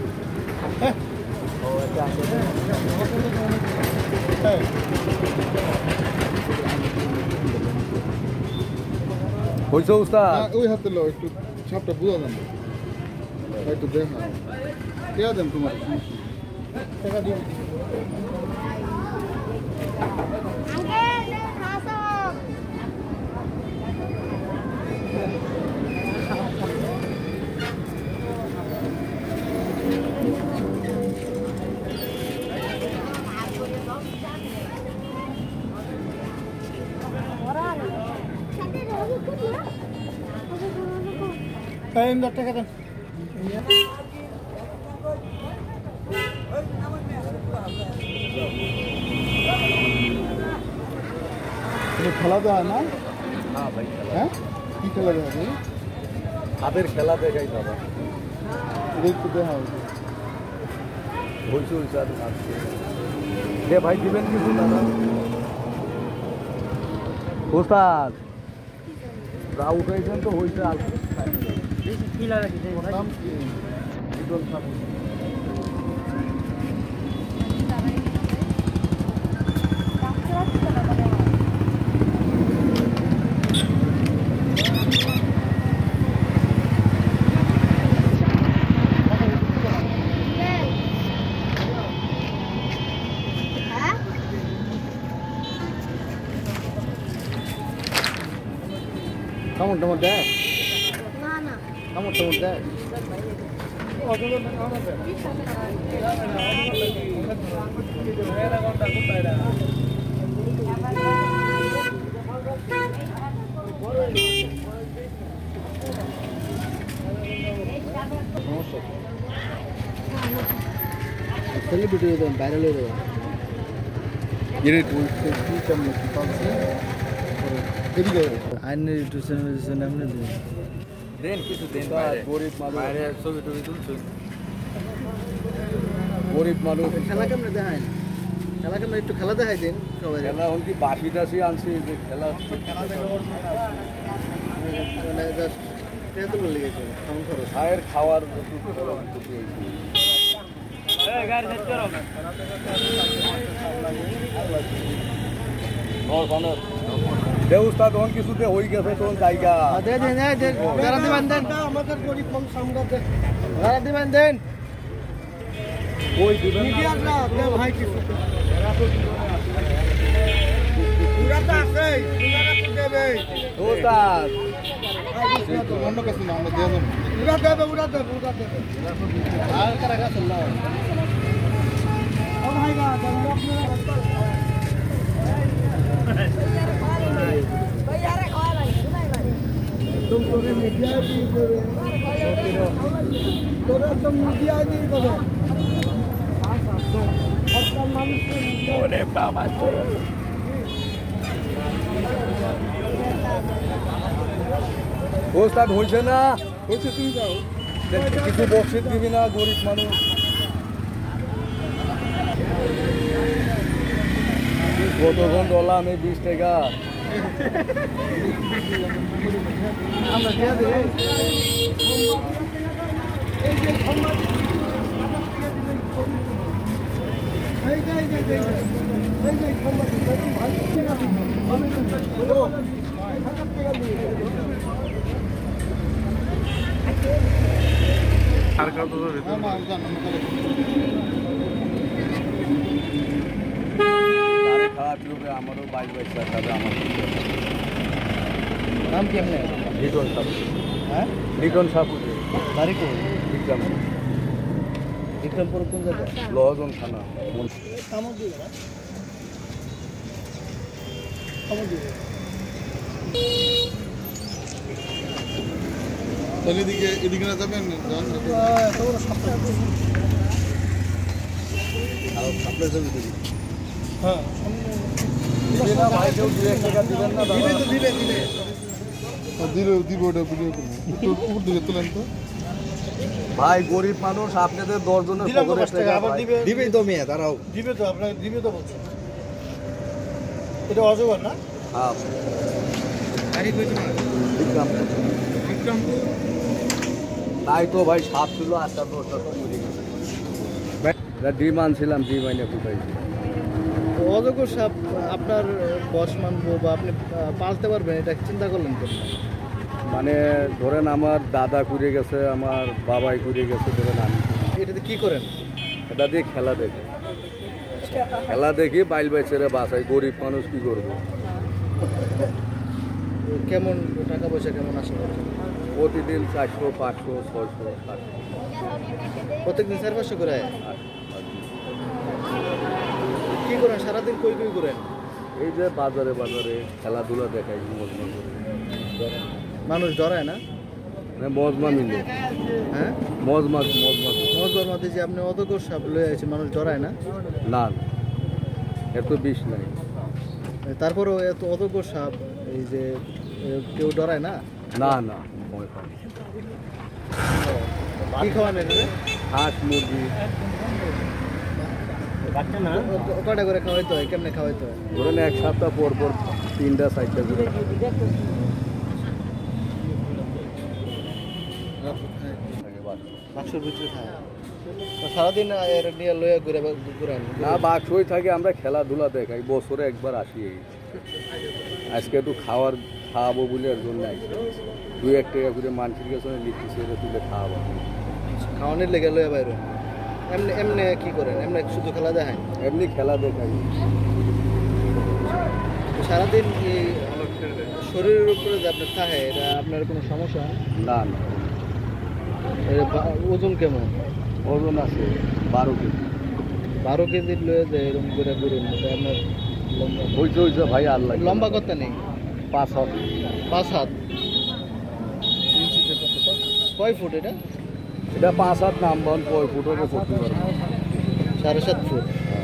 হইছে উস্তাদ ওই হাতে লো একটু ছাপটা বুঝা দেন একটু দেখা কে দেন তোমার টাকা দিও টাকা দেন খেলা দেওয়া না হ্যাঁ ভাই হ্যাঁ কি খেলা দেওয়া হবে হাতের খেলা দেখাই দাদা একটু দেখা হবে হইছে হইছে আর আসছে দে ভাই দিবেন কিছু দাদা উস্তাদ রা উঠাইছেন তো হইছে আর কি লাগা দিতে নাম কি ইদল সাবু কেমন তোমার দেখ না না কেমন তোমার দেখ সেলিব্রিটি দেন ভাইরাল হয়ে যাবে এর কি কেমন কি পাচ্ছি এদিকে আইনের একটু সেলিব্রেশন এমনি দেন কিছু দেন গরিব মানুষ বাইরে ছবি টবি তুলছেন গরিব মানুষ খেলা কেমনে দেখায় খেলা কেমনে একটু খেলা দেখাই দেন সবাই খেলা এখন কি বাসি টাসি আনছি যে খেলা মানে জাস্ট তেতো লেগেছে কেমন খরচ খায়ের খাওয়ার দেউস্তা তখন কিছুতে হয়ে গেছে তখন জায়গা গ্যারান্টি বান্ধেন আমাদের গরিব মানুষ আমরা গ্যারান্টি বান্ধেন ওই দিবেন মিডিয়াটা দে ভাই কিছু পুরাটা আছে পুরাটা তো দেবে ওস্তাদ অন্য কাছে না আমরা দিয়ে দেব পুরা দেবে আর কারা কাছে না ও ভাই গা तुम तोरे मीडिया भी तोरे तुम मीडिया नहीं करो ওরে বাবা ওস্তাদ হইছে না হচ্ছে তুমি যাও কিছু বক্সিট দিবি না গরিব মানুষ কতক্ষণ ডলাম এই 20 টাকা আমরা দিয়ে দেব এই যে সম্মান এই যে সম্মান ভাই ঠিক আছে আমি তো আর কত ধরে আমারও 22 টাকা আমার নাম কেমনে লিটন সাপু হ্যাঁ লিটন সাপু তারিখ বিক্রম বিক্রমপুর কোন জায়গা লজন থানা তাহলে এদিকে না যাবেন আপনার ছবি তুলি হ্যাঁ ভাই কেউ 2 টাকা দিবেন না দিব ওটা ভিডিও করবো উপর দিকে তোলেন তো ভাই গরিব মানুষ আপনাদের 10 জনের পকেটে টাকা আবার দিবে তো মেয়ে দাঁড়াও দিবে তো আপনাকে দিবে তো বলছো এটা অজগর না হ্যাঁ গাড়ি কইছো না বিক্রম বিক্রমপুর তাই তো ভাই সাপ ছিল 8টা 10টা তো মরে গেছে। ডিম আনছিলাম, ডিম আইনে ফুটাইছি। অজগর সাপ আপনার বশ মানবো বা আপনি পালতে পারবেন, এটা চিন্তা করলেন কেন? মানে ধরেন আমার দাদা ঘুরে গেছে, আমার বাবাই ঘুরে গেছে, ধরেন আমি এটাতে কি করেন? এটা দিয়ে খেলা দেখি, খেলা দেখি বাইল বাইছেরে বাসাই, গরিব মানুষ কি করবো। কেমন টাকা পয়সা কেমন আসে? প্রতিদিন 400 500 600 700। প্রত্যেকদিন 400-500 করে আয়? কি করেন সারাদিন, কই কই করেন? এই যে বাজারে বাজারে খেলাধুলা দেখাই, মজমা করে। মানুষ ডরায় না? মানে মজমা মিলে, হ্যাঁ মজমা। মজবার মধ্যে যে আপনি অজগর সাপ লয়ে আছেন, মানুষ ডরায় না? না, এত বিষ নাই। তারপরেও এত অজগর সাপ, এই যে কেউ ডরায় না? না না, ভয় পাই না। কি খাওয়ান এটাতে? হাঁস মুরগি কয়টা করে খাওয়াইতে হয়, কেমনে খাওয়াইতে হয়? ধরেন 1 সপ্তাহ পর পর 3টা 4টা করে। বাক্সর ভিতরে খায় সারাদিন, এর নিয়ে লয়ে ঘুরান? না, বাক্সই থাকে, আমরা খেলাধুলা দেখাই, বছরে একবার আসি। আজকে একটু খাওয়াবো বলে এর জন্য আসি। 2-1 টাকা করে মানুষের কাছে লিখতে সেরে তুলে খাওয়াবো। খাওয়ানোর লেগে লয়ে বাইরে এমনি এমনি কি করেন? এমনি শুধু খেলা দেখায়? এমনি খেলা দেখাই। সারাদিন এই শরীরের উপরে যে আপনার থাকে, এটা আপনার কোনো সমস্যা? না না, ওজন কেমন? ওজন আছে 12 কেজি। 12 কেজির লয়ে যায় এরকম করে ঘুরেন, এটা আপনার লম্বা? ওই ভাই আল্লাহ। লম্বা কত নেই? 5 হাত। 5 হাত। কয় ফুট এটা? এটা 5 হাত নাম বন, কয় ফুট হবে করতে পারবো। 7.5 ফুট।